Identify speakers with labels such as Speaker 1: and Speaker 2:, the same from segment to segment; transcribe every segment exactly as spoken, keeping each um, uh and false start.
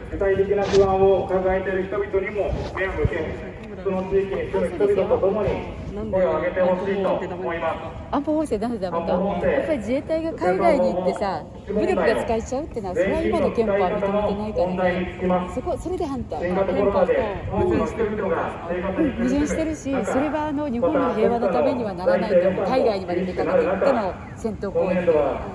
Speaker 1: 具体的な不安を抱えている人々にも目を向け、その地域に住む人々と共に声を上げてほしいと思います。
Speaker 2: 安保法制なんでダメか。やっぱり自衛隊が海外に行ってさ、武力が使えちゃうっていうのは、それは今の憲法は認めてないからね。そこそれで反対。憲法と矛盾してるってことですか。矛盾してるし、それはあの日本の平和のためにはならないと思う。海外にまで出かけていっての戦闘行為で。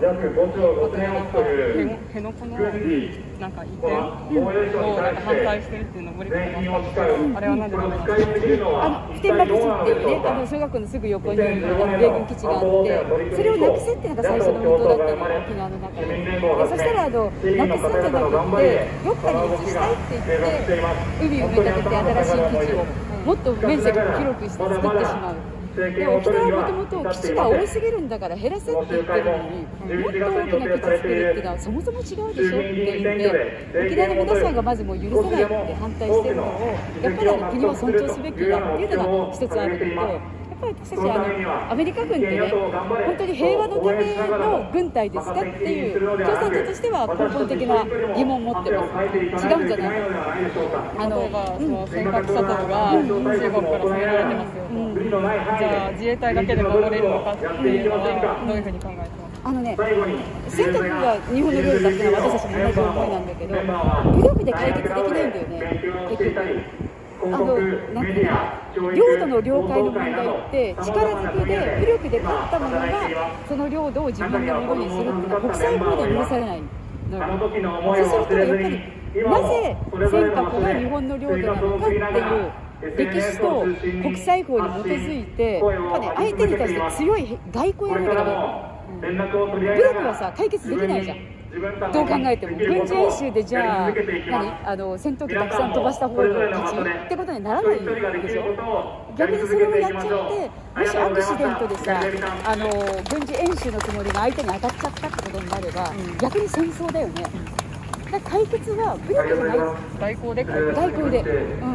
Speaker 3: 辺野古のなんか移転をなんか反対してるっていうのを森川さんが言ったんですけど、あれは何でなんですか。
Speaker 2: あの普天間基地っていうね、あの小学校のすぐ横に米軍基地があって、それをなくせっていうのが最初の運動だったの、沖縄の中で。でそしたらあのなくすんじゃなくて、どっかに移したいって言って、海を埋め立てて新しい基地をもっと面積を広くして作ってしまう。で沖縄はもともと基地が多すぎるんだから減らせって言ってるのに、もっと大きな基地作るっていうのはそもそも違うでしょって言って、沖縄の皆さんがまずもう許さないって反対してるのを、やっぱり国を尊重すべきだっていうのが一つあるのと。やっぱり私たちあのアメリカ軍ってね、本当に平和のための軍隊ですかっていう共産党としては根本的な疑問を持ってます。違うんじゃないか。
Speaker 3: あの、その尖閣諸島が中国から攻められてますよと、うん、じゃあ自衛隊だけで守れるのかっていうのはどういうふうに考えてますか。
Speaker 2: あのね、尖閣が日本の領土だっていうのは私たちも同じ思いなんだけど、武力で解決できないんだよね、結局。あのなんていうの、領土の領海の問題って力ずくで武力で勝った者がその領土を自分のものにするっていうのは国際法で許されないのよ。そうするとやっぱりなぜ尖閣が日本の領土なのかっていう歴史と国際法に基づいて、やっぱね、相手に対して強い外交をやらなきゃダメ。うん、武力はさ解決できないじゃん。どう考えても軍事演習でじゃあ何あの戦闘機たくさん飛ばした方が勝ちってことにならないでしょ。逆にそれをやっちゃって、もしアクシデントでさあの軍事演習のつもりが相手に当たっちゃったってことになれば、うん、逆に戦争だよね。だから解決は武力じゃない、
Speaker 3: 外交で解決、
Speaker 2: 外交で、うん、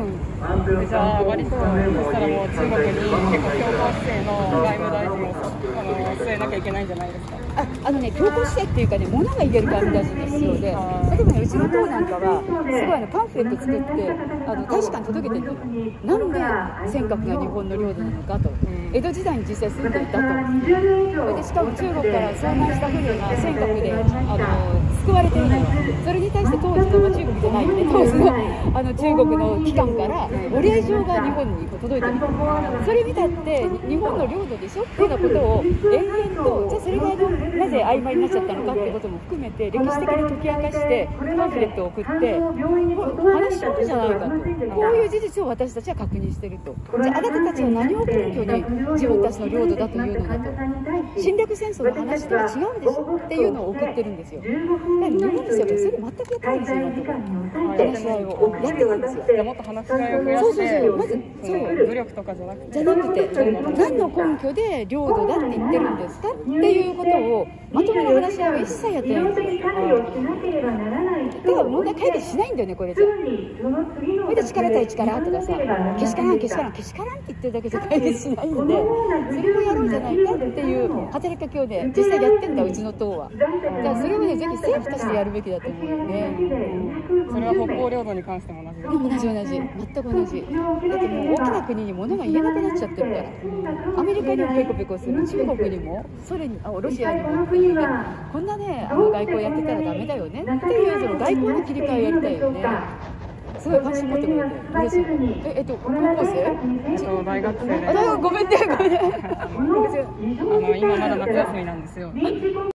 Speaker 3: じゃあ割とそしたらもう中国に結構強硬姿勢の外務大臣をあの据えなきゃいけないんじゃないですか。
Speaker 2: あ, あのね、強硬姿勢っていうかね、物が言える外務大臣が必要で、例えばね、うちの党なんかは、すごいあのパンフレット作って、あの大使館届けてるのよ。なんで尖閣が日本の領土なのかと、江戸時代に実際住んでいたと、それでしかも中国から遭難した船が尖閣であの救われていない、それに対して当時の、まあ、中国じゃないんで、当時のあの中国の機関から、お礼状が日本に届いてる、それ見たって、日本の領土でしょっていうようなことを延々と、じゃあそれがなぜ曖昧になっちゃったのかってことも含めて歴史的に解き明かしてパンフレットを送って話し合うじゃないかと、こういう事実を私たちは確認していると。じゃああなたたちは何を根拠に自分たちの領土だというのだと、侵略戦争の話とは違うでしょっていうのを送ってるんですよ。だから日本ですよ、それ全くやってないんですよ、今のところ。話し合いをやってないんですよ。
Speaker 3: じゃあもっと話し合いを増やして、そうそうそう、まずそう武力とかじゃなくて、
Speaker 2: じゃなくて何の根拠で領土だって言ってるんですかっていうことをまとめる話し合いは一切やってないんですよ。だから問題解決しないんだよね、これじゃ。それで力対力とかさ、けしからんけしからんけしからんって言ってるだけじゃ解決しないんで、それをやろうじゃないかっていう働きかけをね、実際やってんだ、うちの党は。だからそれをね、ぜひ政府としてやるべきだと思うよね。
Speaker 3: それは北方領土に関しても同じです。
Speaker 2: 同じ同じ、全く同じ。だってもう大きな国に物が言えなくなっちゃってるから、アメリカにもペコペコする、中国にもそれにあロシアにもっていうね、こんなねあの外交やってたらダメだよねっていうその外交の切り替えをやりたいよね。すごい関心持ってくれて嬉しい。ええっと高校生？
Speaker 3: そう大学生で。
Speaker 2: あごめんねごめんね。
Speaker 3: あの今まだ夏休みなんですよ。